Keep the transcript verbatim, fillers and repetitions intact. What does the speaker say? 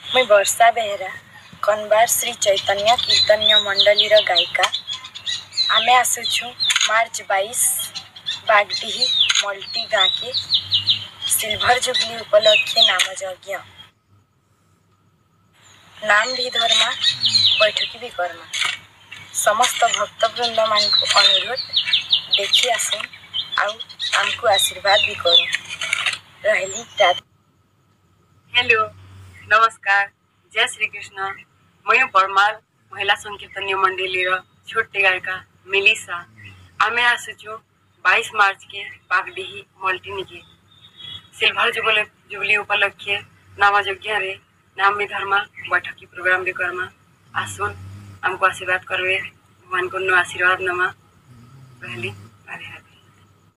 मुई वर्षा बेहरा कनबार श्री चैतन्य कीर्तन्य मंडलीर गायिका। आमे आसुछु मार्च बाईस बागडीही मल्टी गाँ के सिल्भर जुबली उपलक्षे नाम यज्ञ नाम भी धर्मा बैठकी भी कर्मा। समस्त भक्तवृंद मान को अनुरोध देखी आसुन आउ आमको आशीर्वाद भी करूँ। रहली राधे। हेलो नमस्कार जय श्री कृष्ण। मैं परमार महिला संकीर्तन्य मंडली छोटी गायिका मिलिसा। आमे आसुचु बाईस मार्च के बागडीही मल्टी के सिल्भर जुबली जुबली उपलक्षे नाम यज्ञ रे नाम भी धर्मा बैठकी प्रोग्राम भी कर्मा। आसुन हमको आशीर्वाद करवे भगवान को आशीर्वाद नमा। पहली राधे राधे।